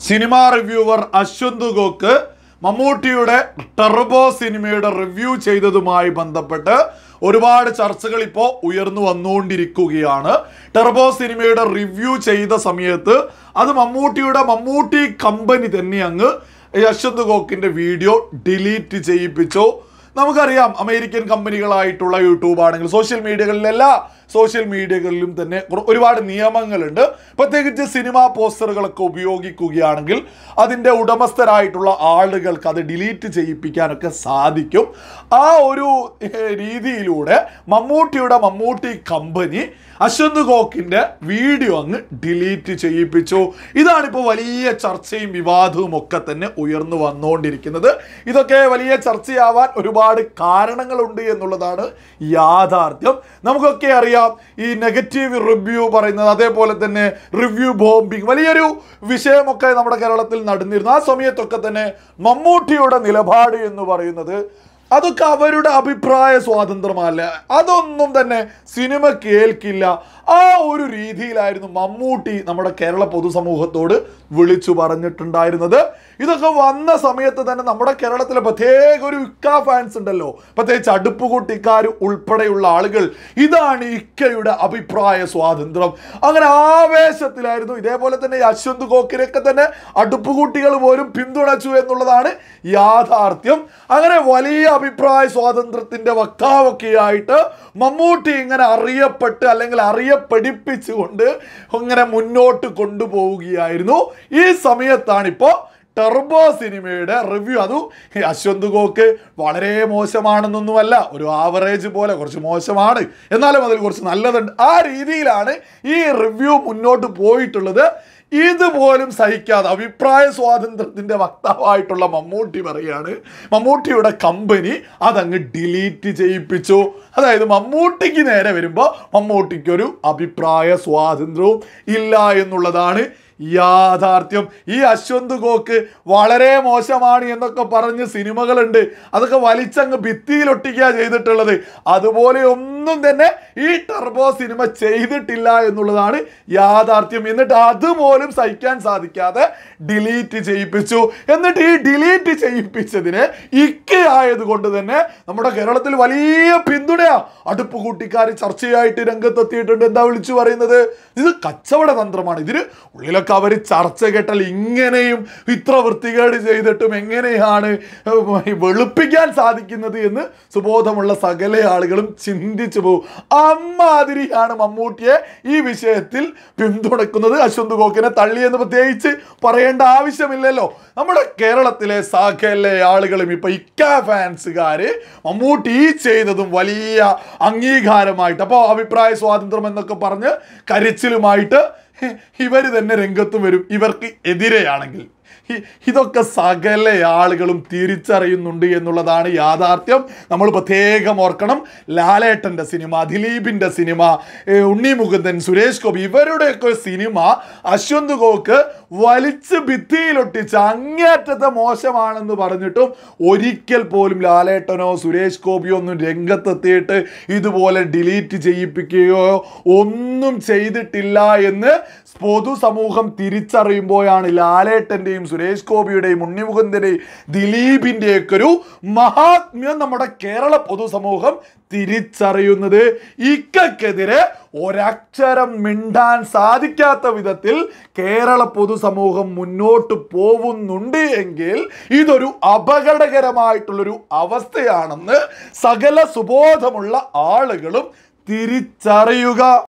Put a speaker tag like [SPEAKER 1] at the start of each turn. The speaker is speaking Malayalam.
[SPEAKER 1] സിനിമാ റിവ്യൂവർ അശ്വന്ത് ഗോക്ക് മമ്മൂട്ടിയുടെ ടർബോ സിനിമയുടെ റിവ്യൂ ചെയ്തതുമായി ബന്ധപ്പെട്ട് ഒരുപാട് ചർച്ചകൾ ഇപ്പോൾ ഉയർന്നു വന്നുകൊണ്ടിരിക്കുകയാണ്. ടർബോ സിനിമയുടെ റിവ്യൂ ചെയ്ത സമയത്ത് അത് മമ്മൂട്ടി കമ്പനി തന്നെ അങ്ങ് അശ്വന്ത് ഗോക്കിന്റെ വീഡിയോ ഡിലീറ്റ് ചെയ്യിപ്പിച്ചു. നമുക്കറിയാം, അമേരിക്കൻ കമ്പനികളായിട്ടുള്ള യൂട്യൂബ് ആണെങ്കിൽ എല്ലാ സോഷ്യൽ മീഡിയകളിലും തന്നെ ഒരുപാട് നിയമങ്ങളുണ്ട്. പ്രത്യേകിച്ച് സിനിമാ പോസ്റ്ററുകളൊക്കെ ഉപയോഗിക്കുകയാണെങ്കിൽ അതിൻ്റെ ഉടമസ്ഥരായിട്ടുള്ള ആളുകൾക്ക് അത് ഡിലീറ്റ് ചെയ്യിപ്പിക്കാനൊക്കെ സാധിക്കും. ആ ഒരു രീതിയിലൂടെ മമ്മൂട്ടി കമ്പനി അശ്വന്ത് ഗോക്കിൻ്റെ വീഡിയോ അങ്ങ് ഡിലീറ്റ് ചെയ്യിപ്പിച്ചു. ഇതാണിപ്പോൾ വലിയ ചർച്ചയും വിവാദവും ഒക്കെ തന്നെ ഉയർന്നു വന്നുകൊണ്ടിരിക്കുന്നത്. ഇതൊക്കെ വലിയ ചർച്ചയാവാൻ ഒരുപാട് കാരണങ്ങളുണ്ട് എന്നുള്ളതാണ് യാഥാർത്ഥ്യം. നമുക്കൊക്കെ അറിയാം, ഈ നെഗറ്റീവ് റിവ്യൂ പറയുന്നത്, അതേപോലെ തന്നെ റിവ്യൂ ബോംബിങ് വലിയൊരു വിഷയമൊക്കെ നമ്മുടെ കേരളത്തിൽ നടന്നിരുന്നു. ആ സമയത്തൊക്കെ തന്നെ മമ്മൂട്ടിയുടെ നിലപാട് എന്ന് പറയുന്നത് അതൊക്കെ അവരുടെ അഭിപ്രായ സ്വാതന്ത്ര്യമല്ല, അതൊന്നും തന്നെ സിനിമ കേൾക്കില്ല. ആ ഒരു രീതിയിലായിരുന്നു മമ്മൂട്ടി നമ്മുടെ കേരള പൊതുസമൂഹത്തോട് വിളിച്ചു പറഞ്ഞിട്ടുണ്ടായിരുന്നത്. ഇതൊക്കെ വന്ന സമയത്ത് തന്നെ നമ്മുടെ കേരളത്തിലെ പ്രത്യേക ഒരു ഇക്ക ഫാൻസ് ഉണ്ടല്ലോ, പ്രത്യേകിച്ച് അടുപ്പുകൂട്ടിക്കാർ ഉൾപ്പെടെയുള്ള ആളുകൾ, ഇതാണ് ഇക്കയുടെ അഭിപ്രായ സ്വാതന്ത്ര്യം, അങ്ങനെ ആവേശത്തിലായിരുന്നു. ഇതേപോലെ തന്നെ അശ്വന്ത് ഗോക്കിനൊക്കെ തന്നെ അടുപ്പുകൂട്ടികൾ പോലും പിന്തുണച്ചു എന്നുള്ളതാണ് യാഥാർത്ഥ്യം. അങ്ങനെ വലിയ അഭിപ്രായ സ്വാതന്ത്ര്യത്തിന്റെ വക്താവൊക്കെയായിട്ട് മമ്മൂട്ടി ഇങ്ങനെ അറിയപ്പെട്ട് അല്ലെങ്കിൽ അറിയപ്പെടിപ്പിച്ചുകൊണ്ട് ഇങ്ങനെ മുന്നോട്ട് കൊണ്ടുപോവുകയായിരുന്നു. ഈ സമയത്താണിപ്പോൾ ടർബോ സിനിമയുടെ റിവ്യൂ, അതും അശ്വന്ത് ഗോക്ക് വളരെ മോശമാണെന്നൊന്നുമല്ല, ഒരു ആവറേജ് പോലെ കുറച്ച് മോശമാണ്, എന്നാലും അതിൽ കുറച്ച് നല്ലതുണ്ട്, ആ രീതിയിലാണ് ഈ റിവ്യൂ മുന്നോട്ട് പോയിട്ടുള്ളത്. ഇതുപോലും സഹിക്കാതെ അഭിപ്രായ സ്വാതന്ത്ര്യത്തിൻ്റെ വക്താവായിട്ടുള്ള മമ്മൂട്ടി പറയാണ്, മമ്മൂട്ടിയുടെ കമ്പനി അതങ്ങ് ഡിലീറ്റ് ചെയ്യിപ്പിച്ചു. അതായത് മമ്മൂട്ടിക്ക് നേരെ വരുമ്പോൾ മമ്മൂട്ടിക്കൊരു അഭിപ്രായ സ്വാതന്ത്ര്യവും ഇല്ല എന്നുള്ളതാണ് യാഥാർത്ഥ്യം. ഈ അശ്വന്ത് ഗോക്ക് വളരെ മോശമാണ് എന്നൊക്കെ പറഞ്ഞ് സിനിമകളുണ്ട്, അതൊക്കെ വലിച്ചങ്ങ് ഭിത്തിയിലൊട്ടിക്കുക ചെയ്തിട്ടുള്ളത്. അതുപോലെ ഒന്നും തന്നെ ഈ ടർബോ സിനിമ ചെയ്തിട്ടില്ല എന്നുള്ളതാണ് യാഥാർത്ഥ്യം. എന്നിട്ട് അതുപോലും സഹിക്കാൻ സാധിക്കാതെ ഡിലീറ്റ് ചെയ്യിപ്പിച്ചു. എന്നിട്ട് ഈ ഡിലീറ്റ് ചെയ്യിപ്പിച്ചതിന് ഇക്കയായതുകൊണ്ട് തന്നെ നമ്മുടെ കേരളത്തിൽ വലിയ പിന്തുണയാ. അടുപ്പുകൂട്ടിക്കാർ ചർച്ചയായിട്ട് രംഗത്തെത്തിയിട്ടുണ്ട്. എന്താ വിളിച്ചു പറയുന്നത്? ഇത് കച്ചവട തന്ത്രമാണ്, ഇതിന് ഉള്ളിലൊക്കെ അവർ ചർച്ച കേട്ടാൽ ഇങ്ങനെയും ഇത്ര വൃത്തികേട് ചെയ്തിട്ടും എങ്ങനെയാണ് വെളുപ്പിക്കാൻ സാധിക്കുന്നത് എന്ന് സുബോധമുള്ള സകല ആളുകളും ചിന്തിച്ചു പോകും. അമ്മാതിരിയാണ് മമ്മൂട്ടിയെ ഈ വിഷയത്തിൽ പിന്തുണക്കുന്നത്. അശ്വന്ത് ഗോക്കിനെ തള്ളിയെന്ന് പ്രത്യേകിച്ച് പറയേണ്ട ആവശ്യമില്ലല്ലോ. നമ്മുടെ കേരളത്തിലെ സകല ആളുകളും ഇപ്പൊ ഇക്ക ഫാൻസുകാര് മമ്മൂട്ടി ഈ ചെയ്തതും വലിയ അംഗീകാരമായിട്ട്, അപ്പോൾ അഭിപ്രായ സ്വാതന്ത്ര്യം എന്നൊക്കെ പറഞ്ഞ് കരച്ചിലുമായിട്ട് ഇവർ തന്നെ രംഗത്തും വരും ഇവർക്ക് എതിരെയാണെങ്കിൽ. ഇതൊക്കെ സകല ആളുകളും തിരിച്ചറിയുന്നുണ്ട് എന്നുള്ളതാണ് യാഥാർത്ഥ്യം. നമ്മൾ പ്രത്യേകം ഓർക്കണം, ലാലേട്ടൻ്റെ സിനിമ, ദിലീപിൻ്റെ സിനിമ, ഉണ്ണി മുകുന്ദൻ, സുരേഷ് ഗോപി, ഇവരുടെയൊക്കെ സിനിമ അശ്വന്ത് ഗോക്ക് വലിച്ച് ഭിത്തിയിലൊട്ടിച്ച് അങ്ങേറ്റത്തെ മോശമാണെന്ന് പറഞ്ഞിട്ടും ഒരിക്കൽ പോലും ലാലേട്ടനോ സുരേഷ് ഗോപിയോ ഒന്നും രംഗത്തെത്തിയിട്ട് ഇതുപോലെ ഡിലീറ്റ് ചെയ്യിപ്പിക്കുകയോ ഒന്നും ചെയ്തിട്ടില്ല എന്ന് പൊതുസമൂഹം തിരിച്ചറിയുമ്പോഴാണ് ലാലേട്ടൻ്റെയും സുരേഷ് ഗോപിയുടെയും ഉണ്ണി മുകുന്ദൻ്റെയും ദിലീപിൻ്റെയൊക്കെ ഒരു മഹാത്മ്യം നമ്മുടെ കേരള പൊതുസമൂഹം തിരിച്ചറിയുന്നത്. ഇക്കെതിരെ ഒരക്ഷരം മിണ്ടാൻ സാധിക്കാത്ത വിധത്തിൽ കേരള പൊതുസമൂഹം മുന്നോട്ട് പോകുന്നുണ്ട് എങ്കിൽ ഇതൊരു അപകടകരമായിട്ടുള്ളൊരു അവസ്ഥയാണെന്ന് സകല സുബോധമുള്ള ആളുകളും തിരിച്ചറിയുക.